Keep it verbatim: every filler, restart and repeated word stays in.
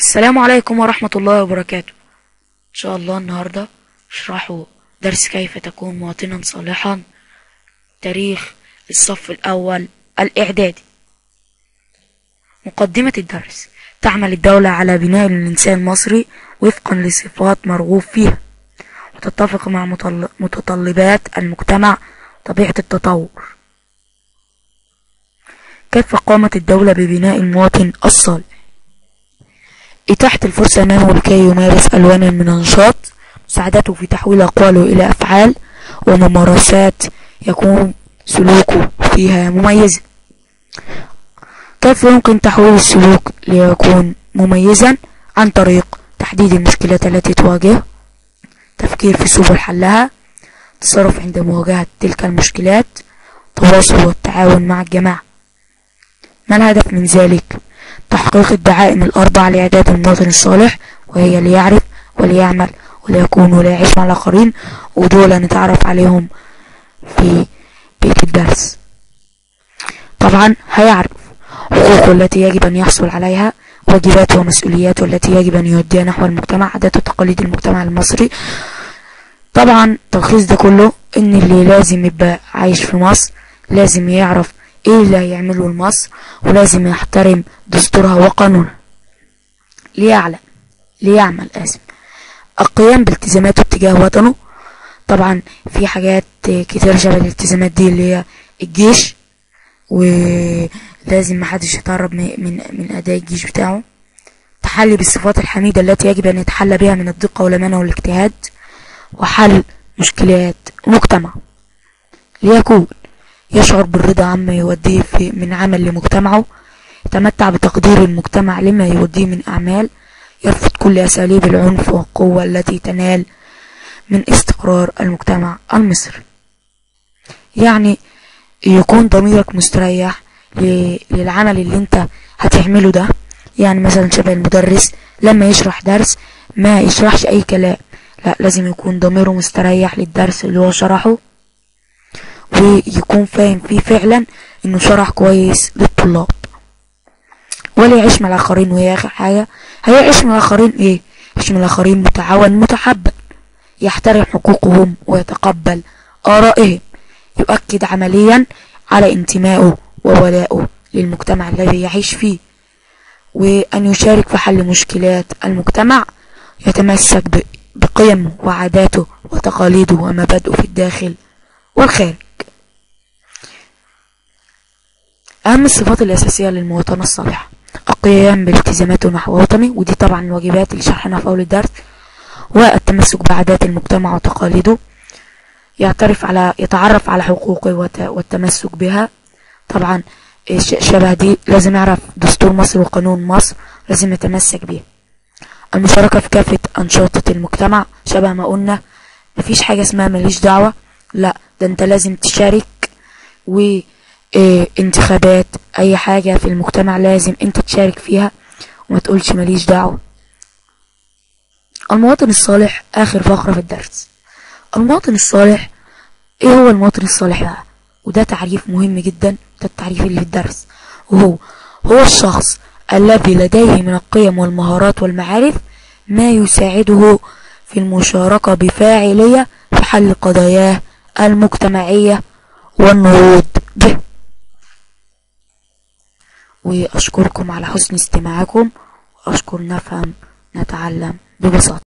السلام عليكم ورحمة الله وبركاته. إن شاء الله النهاردة اشرحوا درس كيف تكون مواطنا صالحا، تاريخ الصف الأول الإعدادي. مقدمة الدرس: تعمل الدولة على بناء الإنسان المصري وفقا لصفات مرغوب فيها، وتتفق مع متطلبات المجتمع وطبيعة التطور. كيف قامت الدولة ببناء المواطن الصالح؟ إتاحة الفرصة أمامه لكي يمارس ألوانا من النشاط، مساعدته في تحويل أقواله إلى أفعال وممارسات يكون سلوكه فيها مميزا. كيف يمكن تحويل السلوك ليكون مميزا؟ عن طريق تحديد المشكلات التي تواجهه، تفكير في سبل حلها، التصرف عند مواجهة تلك المشكلات، التواصل والتعاون مع الجماعة. ما الهدف من ذلك؟ تحقيق الدعائم الأربع لإعداد المواطن الصالح، وهي ليعرف وليعمل وليكون وليعيش مع الآخرين، ودول نتعرف عليهم في بيت الدرس. طبعا هيعرف حقوقه التي يجب أن يحصل عليها، واجباته ومسؤولياته التي يجب أن يؤديها نحو المجتمع، عادات وتقاليد المجتمع المصري. طبعا تلخيص ده كله إن اللي لازم يبقى عايش في مصر لازم يعرف ايه اللي هيعمله لمصر، ولازم يحترم دستورها وقانونها. ليعلم ليعمل اسف القيام بالالتزاماته تجاه وطنه. طبعا في حاجات كتير شبه الالتزامات دي اللي هي الجيش، ولازم محدش يتهرب من من اداء الجيش بتاعه. تحلي بالصفات الحميدة التي يجب ان يتحلى بها من الدقة والامانة والاجتهاد، وحل مشكلات المجتمع. ليكون يشعر بالرضا عما يوديه في من عمل لمجتمعه، يتمتع بتقدير المجتمع لما يوديه من أعمال، يرفض كل أساليب العنف والقوة التي تنال من استقرار المجتمع المصري. يعني يكون ضميرك مستريح للعمل اللي انت هتعمله ده. يعني مثلا شبه المدرس لما يشرح درس ما يشرحش أي كلام، لا، لازم يكون ضميره مستريح للدرس اللي هو شرحه، ويكون فاهم فيه فعلا انه شرح كويس للطلاب. ولا يعيش مع الاخرين، وهي اخر حاجة هيعيش مع الاخرين ايه؟ يعيش مع الاخرين متعاون متحبب، يحترم حقوقهم ويتقبل آرائهم، يؤكد عمليا على انتمائه وولائه للمجتمع الذي يعيش فيه، وأن يشارك في حل مشكلات المجتمع، يتمسك بقيمه وعاداته وتقاليده ومبادئه في الداخل والخارج. أهم الصفات الأساسية للمواطنة الصالحة: القيام بالالتزاماته نحو وطنه، ودي طبعا الواجبات اللي شرحناها في أول الدرس، والتمسك بعادات المجتمع وتقاليده، يعترف على يتعرف على حقوقه والتمسك بها. طبعا شبه دي لازم يعرف دستور مصر وقانون مصر، لازم يتمسك بيه. المشاركة في كافة أنشطة المجتمع، شبه ما قلنا مفيش حاجة اسمها ماليش دعوة، لا، ده انت لازم تشارك. و إيه انتخابات اي حاجة في المجتمع لازم انت تشارك فيها وما تقولش ماليش دعوة. المواطن الصالح، اخر فقرة في الدرس. المواطن الصالح، ايه هو المواطن الصالح بقى؟ وده تعريف مهم جدا، ده التعريف اللي في الدرس، وهو هو الشخص الذي لديه من القيم والمهارات والمعارف ما يساعده في المشاركة بفاعلية في حل قضاياه المجتمعية والنهوض به. وأشكركم على حسن استماعكم، وأشكر نفهم نتعلم ببساطة.